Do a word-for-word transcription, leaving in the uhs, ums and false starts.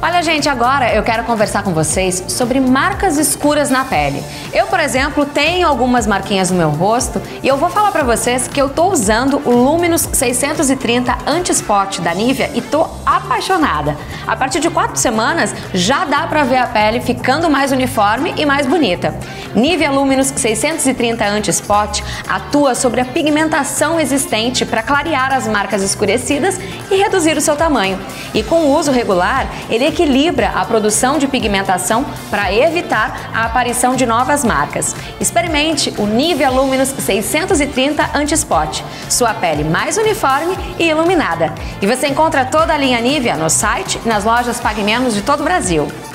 Olha, gente, agora eu quero conversar com vocês sobre marcas escuras na pele. Eu, por exemplo, tenho algumas marquinhas no meu rosto e eu vou falar pra vocês que eu tô usando o Luminous seiscentos e trinta Anti-Spot da Nivea e tô apaixonada. A partir de quatro semanas já dá pra ver a pele ficando mais uniforme e mais bonita. Nivea Luminous seiscentos e trinta Anti-Spot atua sobre a pigmentação existente para clarear as marcas escurecidas e reduzir o seu tamanho. E com o uso regular, ele equilibra a produção de pigmentação para evitar a aparição de novas marcas. Experimente o Nivea Luminous seiscentos e trinta Anti-Spot, sua pele mais uniforme e iluminada. E você encontra toda a linha Nivea no site e nas lojas Pague Menos de todo o Brasil.